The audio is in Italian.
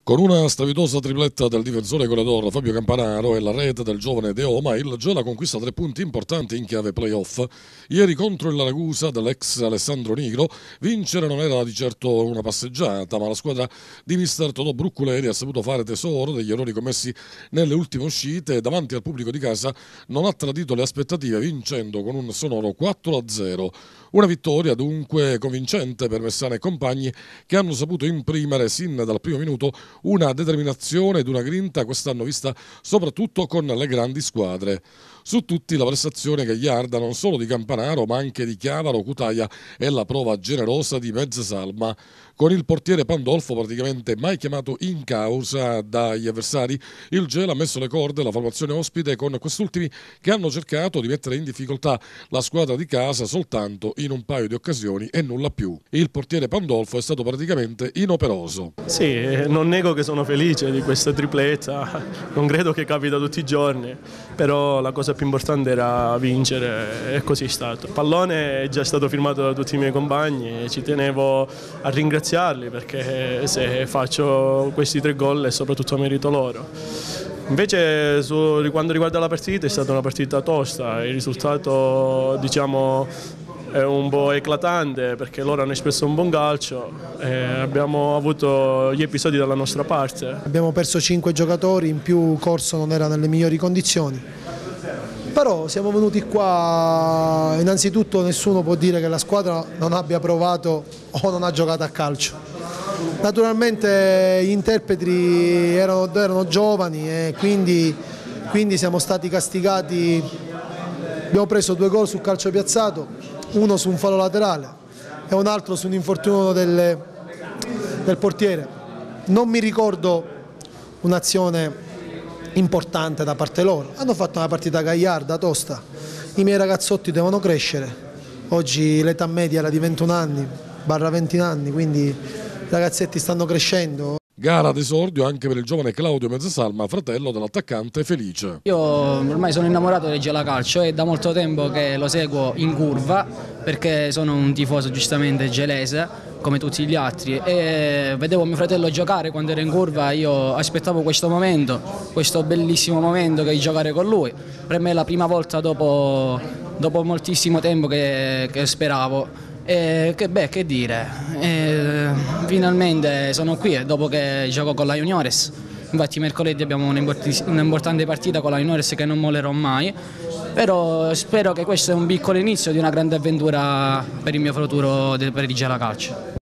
Con una strepitosa tripletta del difensore goleador Fabio Campanaro e la rete del giovane De Oma, il Gela conquista 3 punti importanti in chiave playoff. Ieri contro il Ragusa dell'ex Alessandro Nigro vincere non era di certo una passeggiata, ma la squadra di mister Totò Brucculeri ha saputo fare tesoro degli errori commessi nelle ultime uscite e davanti al pubblico di casa non ha tradito le aspettative, vincendo con un sonoro 4-0. Una vittoria dunque convincente per Messana e compagni, che hanno saputo imprimere sin dal primo minuto una determinazione ed una grinta quest'anno vista soprattutto con le grandi squadre. Su tutti la prestazione gagliarda non solo di Campanaro ma anche di Chiavaro, Cutaia e la prova generosa di Mezzasalma, con il portiere Pandolfo praticamente mai chiamato in causa dagli avversari. Il Gela ha messo le corde alla formazione ospite, con quest'ultimi che hanno cercato di mettere in difficoltà la squadra di casa soltanto in un paio di occasioni e nulla più. Il portiere Pandolfo è stato praticamente inoperoso. Sì, non nego che sono felice di questa tripletta, non credo che capita tutti i giorni, però la cosa più importante era vincere e così è stato. Il pallone è già stato firmato da tutti i miei compagni e ci tenevo a ringraziarli, perché se faccio questi 3 gol è soprattutto merito loro. Invece quando riguarda la partita è stata una partita tosta, il risultato è un po' eclatante perché loro hanno espresso un buon calcio e abbiamo avuto gli episodi dalla nostra parte. Abbiamo perso 5 giocatori, in più Corso non era nelle migliori condizioni, però siamo venuti qua, innanzitutto nessuno può dire che la squadra non abbia provato o non ha giocato a calcio. Naturalmente gli interpreti erano giovani e quindi siamo stati castigati. Abbiamo preso 2 gol sul calcio piazzato, uno su un fallo laterale e un altro su un infortunio del portiere. Non mi ricordo un'azione importante da parte loro. Hanno fatto una partita gagliarda, tosta. I miei ragazzotti devono crescere. Oggi l'età media era di 21 anni, barra 20 anni, quindi i ragazzetti stanno crescendo. Gara d'esordio anche per il giovane Claudio Mezzasalma, fratello dell'attaccante Felice. Io ormai sono innamorato del Gela Calcio e da molto tempo che lo seguo in curva, perché sono un tifoso giustamente gelese come tutti gli altri, e vedevo mio fratello giocare quando ero in curva. Io aspettavo questo momento, questo bellissimo momento di giocare con lui. Per me è la prima volta dopo moltissimo tempo che speravo. Che dire, finalmente sono qui dopo che gioco con la Juniores. Infatti mercoledì abbiamo un'importante partita con la Juniores che non mollerò mai, però spero che questo sia un piccolo inizio di una grande avventura per il mio futuro per il Gela Calcio.